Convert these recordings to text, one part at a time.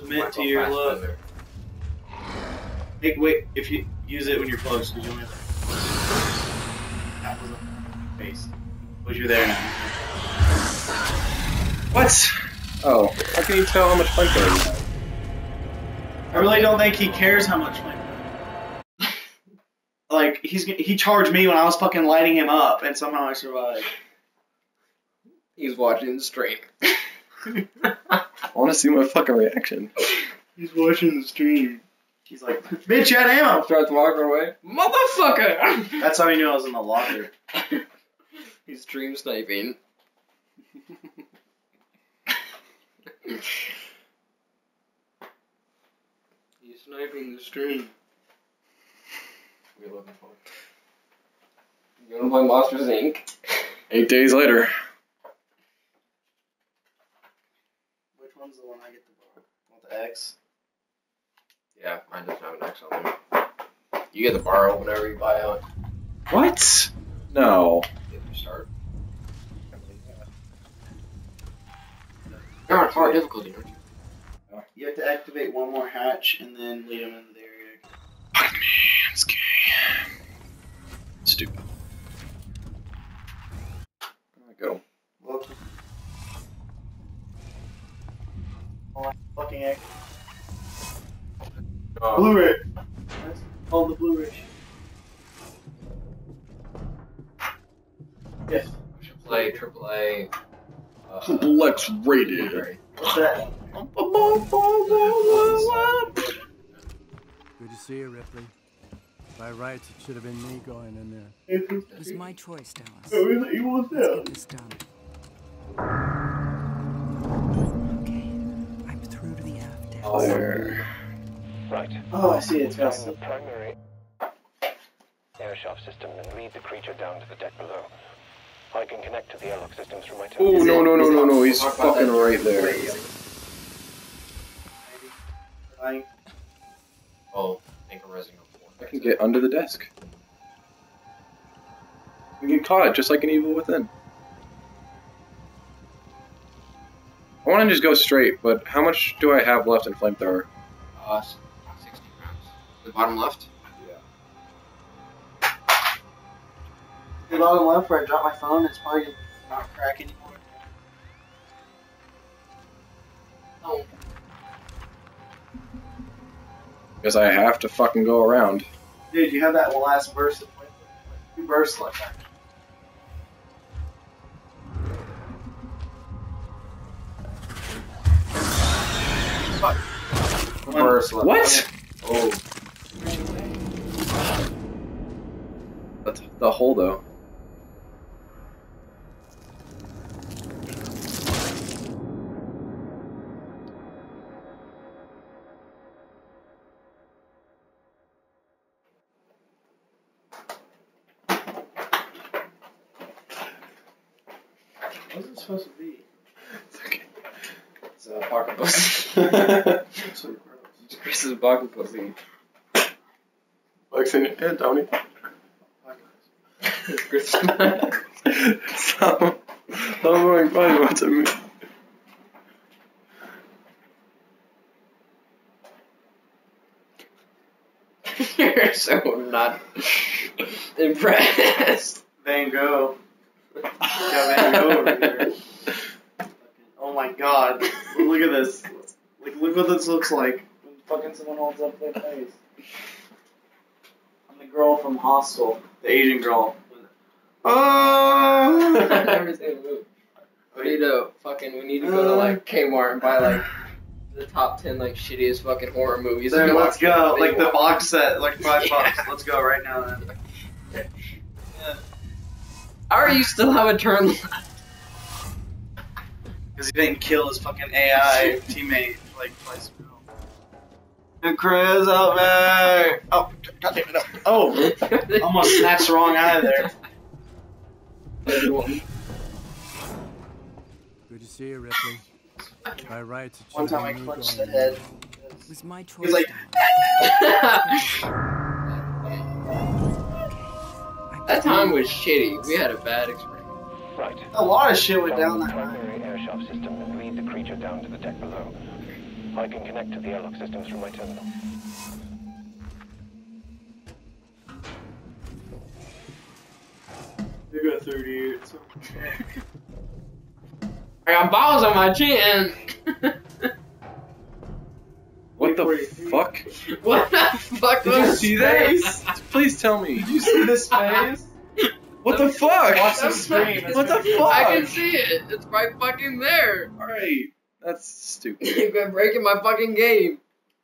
Submit to your look. Hey, wait, if you use it when you're close, because you only have that was a face. Was you there now? What? Oh, how can you tell how much flamethrower you have? I really don't think he cares how much flamethrower. Like, he charged me when I was fucking lighting him up, and somehow I survived. He's watching the stream. I want to see my fucking reaction. He's watching the stream. He's like, bitch, you had ammo! Starts walking away. Motherfucker! That's how he knew I was in the locker. He's stream sniping. He's sniping the stream. You wanna play Monsters Inc? 8 days later. Which one's the one I get the bar? Want the X? Yeah, mine doesn't have an X on there. You get the borrow whenever you buy out. What? No. If you start. You're on hard difficulty, aren't you? You have to activate one more hatch and then lead him into the area. Fuck me, it's gay. Stupid. I go. Welcome. Oh, fucking X. Blu-ray. That's all the Blu-ray. Yes. We should play AAA. Triple X rated. What's that? Good to see you, Ripley. By rights, it should have been me going in there. It was my choice, Dallas. You want Let's that? get this done. Okay, I'm through to the aft deck. There. Right. Oh, I see it. It's Down fast. the primary air shaft system and lead the creature down to the deck below. I can connect to the airlock system through my Oh, terminal. no, he's fucking right there. Oh, anchorizing a I can get under the desk. We get caught, just like an Evil Within. I want to just go straight, but how much do I have left in flamethrower? 60 rounds. The bottom left? The bottom left where I dropped my phone, it's probably not crack anymore. Oh. Because I have to fucking go around. Dude, you have that last burst of flamethrower. 2 bursts left, actually. Fuck. Burst left. What? Oh. That's the hole, though. What's it supposed to be? It's okay. It's a pocket pussy. It's so gross. Chris's pocket pussy. Legs in your head, Tony. Chris. Stop. I'm going fine. What's it mean? You're so not impressed. Van Gogh. Got Van Gogh over here. Oh my god. Look at this. Like, look what this looks like when fucking someone holds up their face. I'm the girl from Hostel. The Asian girl. Oh! I've never seen the movie. We need to go to like Kmart and buy like the top 10 like shittiest fucking horror movies. Then and let's watch go. them. Like the box set, like $5. Let's go right now then. How are you still have a turn left? Because he didn't kill his fucking AI teammate like twice ago. And Chris, help me! Oh, goddamn it! Oh, almost snatched the wrong eye there. Good to see you, Ripley. By rights, it One should time I have been me clenched going the in there. head. It was my choice, He's like, Dallas. That time was shitty. We had a bad experience. Right. a lot of shit went Down down the that night. primary air shaft system and lead the creature down to the deck below. I can connect to the airlock systems from my terminal. You got 38. So. I got balls on my chin. What the fuck? What the fuck Did you was see this? that? Please tell me. Did you see this phase? What the fuck? Watch the screen. What the fuck? I can see it. It's right fucking there. Alright. That's stupid. You've been breaking my fucking game.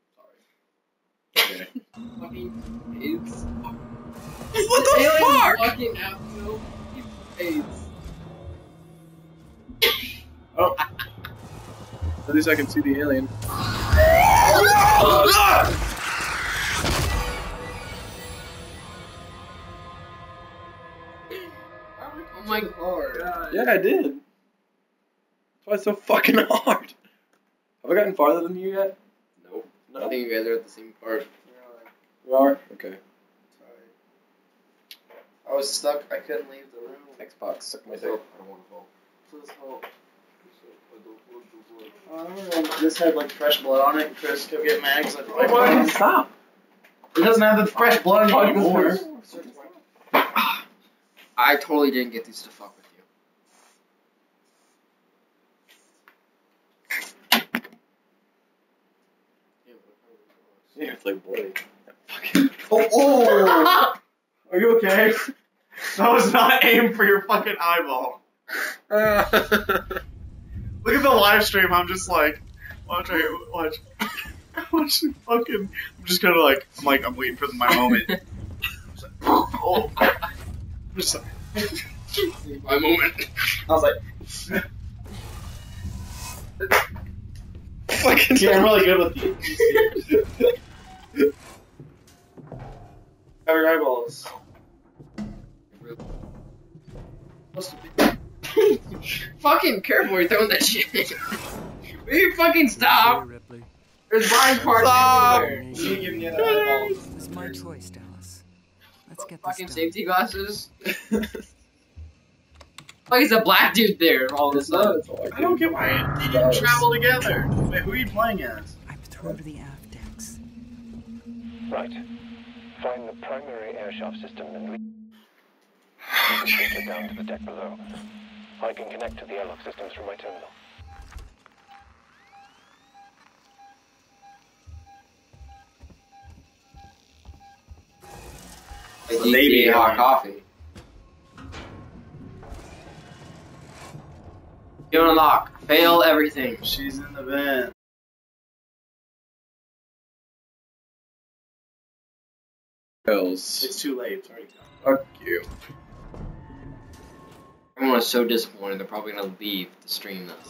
Okay. Fucking AIDS. What the fuck? Fucking absolute AIDS. Oh. At least I can see the alien. Oh my god. Yeah, I did. That's why it's so fucking hard. Have I gotten farther than you yet? Nope. No. I think you guys are at the same part. We are? Okay. I was stuck. I couldn't leave the room. Xbox, suck my dick. I don't want to fall. Please help. I don't know. This had like fresh blood on it. Chris kept getting mad because I put my phone on. Stop. It doesn't have the fresh blood anymore. I totally didn't get these to fuck with you. Yeah, it's like bloody. Oh! Are you okay? That was not aimed for your fucking eyeball. Look at the live stream. I'm just like, watch. Watch fucking. I'm just kind of like, I'm waiting for my moment. Oh. I'm just like, My moment. I was like, Fucking yeah, I'm really good with these. Have your eyeballs. Fucking careful where you're throwing that shit. Will you fucking stop? See, Ripley. There's body parts everywhere. You give me the eyeballs. It's my choice, Dallas. Let's get this Fucking done. safety glasses. Like it's a black dude there all of a sudden. I don't get why they didn't travel together. Wait, who are you playing as? I'm through to the aft decks. Right. Find the primary airshaft system and lead the creature down to the deck below. I can connect to the airlock systems from my terminal. Like The baby GTA hot alien. coffee. Don't unlock. Fail everything. She's in the vent. Pills. It's too late. It's already gone. Fuck you. Everyone is so disappointed. They're probably gonna leave to stream this.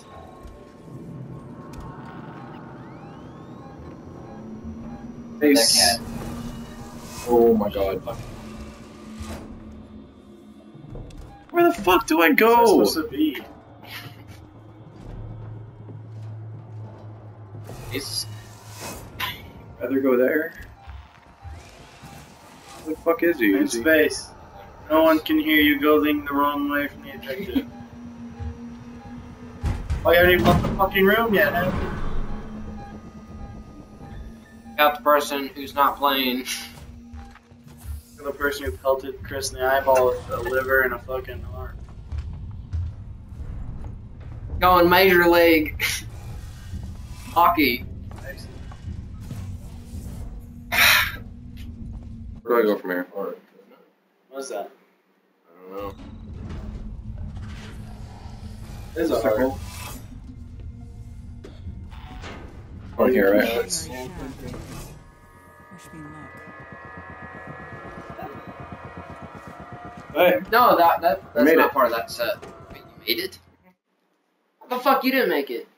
Face. That cat. Oh my god. Where the fuck do I What's go? that supposed to be? It's Either go there. Where the fuck is he? In Is he? space. No one can hear you going the wrong way from the objective. Oh, you haven't even left the fucking room yet, have you? got the person who's not playing. The person who pelted Chris in the eyeball with a liver and a fucking heart. Going major league hockey. Excellent. Where do I go from here? What's that? I don't know. This is a heart. On here, right? Nice shot. Wish me luck. Hey. No, that's Made not it. part of that set. Wait, you made it? How the fuck you didn't make it?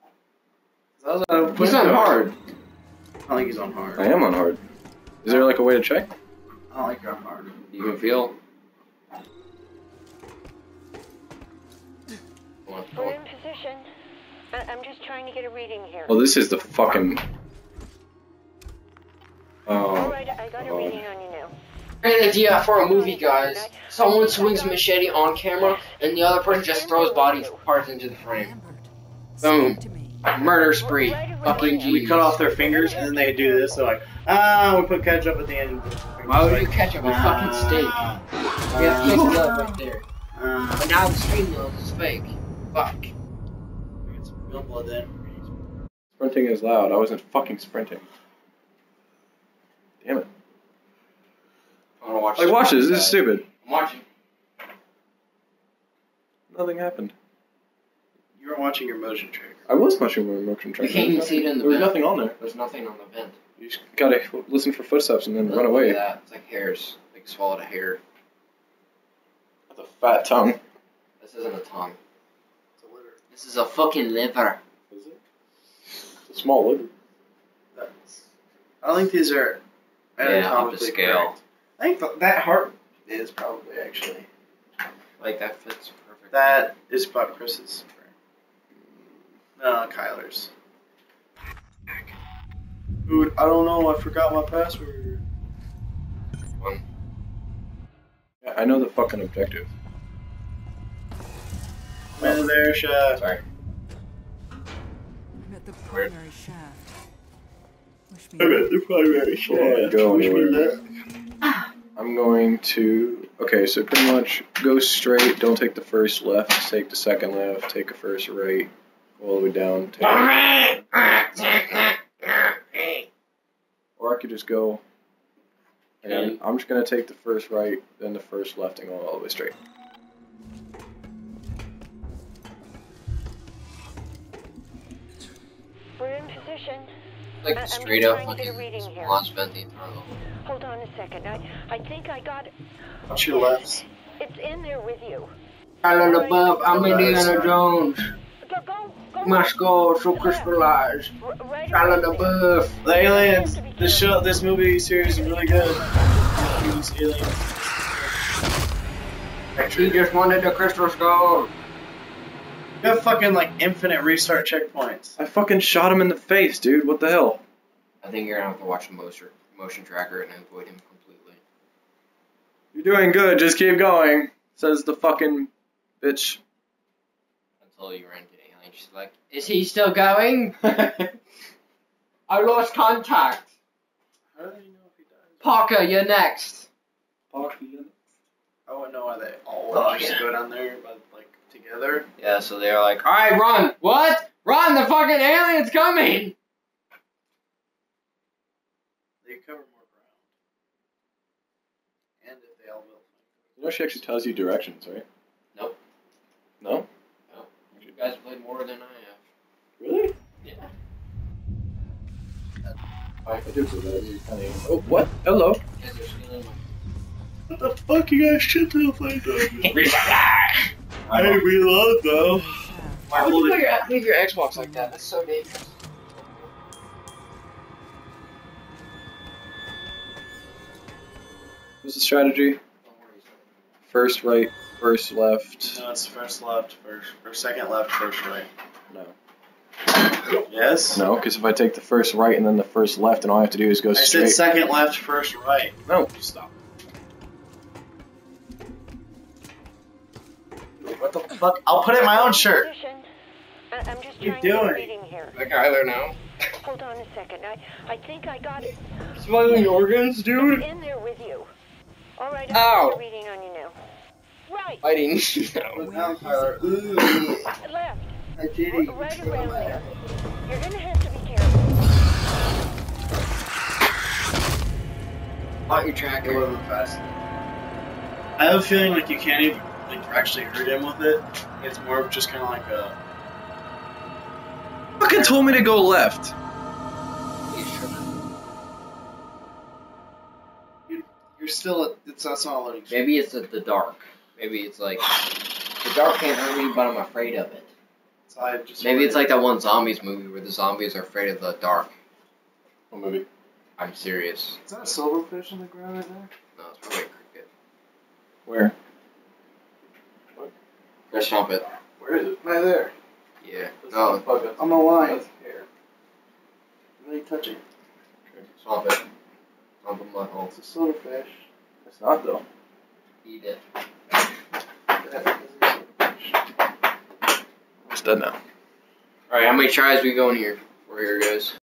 He's on hard. I don't think he's on hard. I am on hard. Is there like a way to check? I don't think you're on hard. You can feel. We're in position. I'm just trying to get a reading here. Well, this is the fucking. All Oh. right, I got a reading on you now. Great idea for a movie, guys. Someone swings a machete on camera, and the other person just throws body parts into the frame. Lambert, Boom. speak to me. Murder spree. Fucking We Jesus. cut off their fingers and then they do this. They're like, we put ketchup at the end. Why would you catch up a fucking steak? You have fake blood right there. But now the stream blood is fake. Fuck. Get some real blood then. Sprinting is loud. I wasn't fucking sprinting. Damn it. I wanna watch Like, watch this. This is stupid. I'm watching. Nothing happened. You were watching your motion tracker. I was watching my motion You tracker. can't even see it in the There was vent. nothing on there. There's nothing on the vent. You just gotta listen for footsteps and then run Look away. at that. It's like hairs. Like swallowed a hair. With a fat tongue. This isn't a tongue. It's a liver. This is a fucking liver. Is it? It's a small liver. I don't think these are anatomically off the scale. correct. I think that heart is probably actually. Like that fits perfect. That is about Chris's. No, Kyler's. Dude, I don't know. I forgot my password. One. Yeah, I know the fucking objective. Man, there, chef. Sorry. I'm at the primary shaft. Wish me I'm at the primary Can't go anywhere. I'm going to. Okay, so pretty much go straight. Don't take the first left. Take the second left. Take a first right. Go all the way down. Or I could just go. And I'm just gonna take the first right, then the first left, and go all the way straight. We're in position. Like I'm straight just up trying to get a fucking reading here. launch vent the entire level. Hold on a second. I think I got it. What's your left? It's in there with you. Island above, I'm Indiana Jones. Go. My skull so crystallized. Right Island around there. above. The aliens. This movie series is really good. These aliens. He just wanted the crystal skull. You have fucking like infinite restart checkpoints. I fucking shot him in the face, dude. What the hell? I think you're gonna have to watch the motion tracker and avoid him completely. You're doing good. Just keep going. Says the fucking bitch. Until you run into the alien. She's like, is he still going? I lost contact. How do you know if he dies? Parker, you're next. I wouldn't know why they all just go down there, but like together. Yeah, so they're like, alright, run. What? Run, the fucking alien's coming. They cover more ground. And if they all will. You know she actually tells you directions, right? Nope. No? You guys played more than I have. Really? Yeah. I do for that. You kind of. Oh, what? Hello. You guys are stealing my... What the fuck you guys shit to the play I reload though. Why would you leave your Xbox like that? That's so dangerous. What's the strategy? Don't worry, son. First right, first left. No, it's first left, or second left, first right. No. Yes? No, because if I take the first right and then the first left, and all I have to do is go I straight. said second left, first right. No. Stop. What the fuck? I'll put it in my own shirt. Position. I'm just What you trying to get a doing? reading here. Like either now. Hold on a second. I think I got it. Smuggling organs, It's dude. in there with you. All right, Ow. I'll get a reading on you now. Right. Fighting. Now, Tyler. Ooh. Left. I did it. Right around there. You're gonna have to be careful. Caught your It tracker. wasn't fast. I have a feeling like you can't even like actually hurt him with it. It's more of just kind of like a. Fucking told me to go left. You're still. That's not a loading. Maybe it's the dark. Maybe it's like the dark can't hurt me, but I'm afraid of it. So I just Maybe it's like that one zombies movie where the zombies are afraid of the dark. What movie? I'm serious. Is that a silverfish on the ground right there? No, it's probably a cricket. Where? Go swamp it. Where is it? Right there. Yeah. No, On the line. Really touching. swamp it. Swamp the mud hole. It's a silverfish. It's not though. Eat it. It's dead now. Alright, how many tries we going here? We're here, guys.